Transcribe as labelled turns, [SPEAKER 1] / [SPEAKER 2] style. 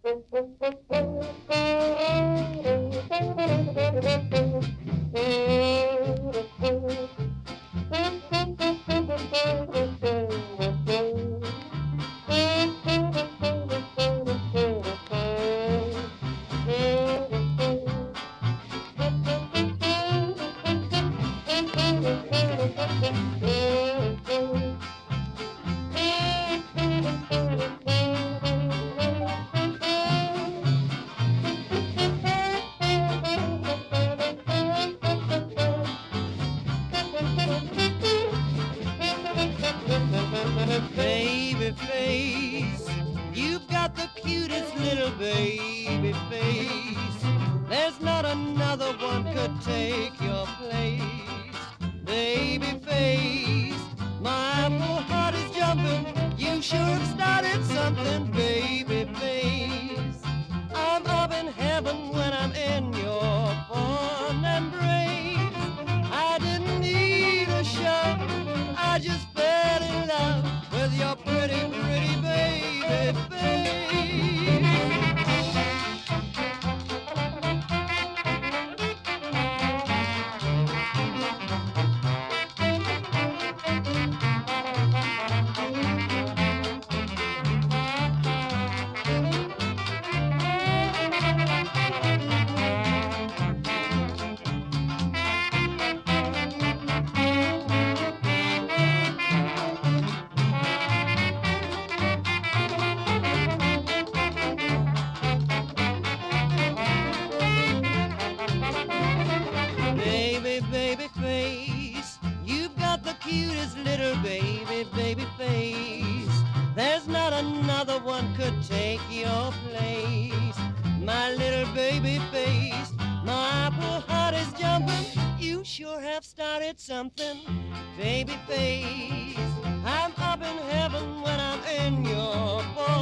[SPEAKER 1] Baby face, you've got the cutest little baby face. There's not another one could take your place. Baby face, my apple heart is jumping. You sure have started something, baby face. I'm up in heaven when I'm in your fond embrace. I didn't need a shove, I just fell in love with your pretty, pretty baby face. Baby face, you've got the cutest little baby face. There's not another one could take your place. My little baby face, my apple heart is jumping. You sure have started something, baby face. I'm up in heaven when I'm in your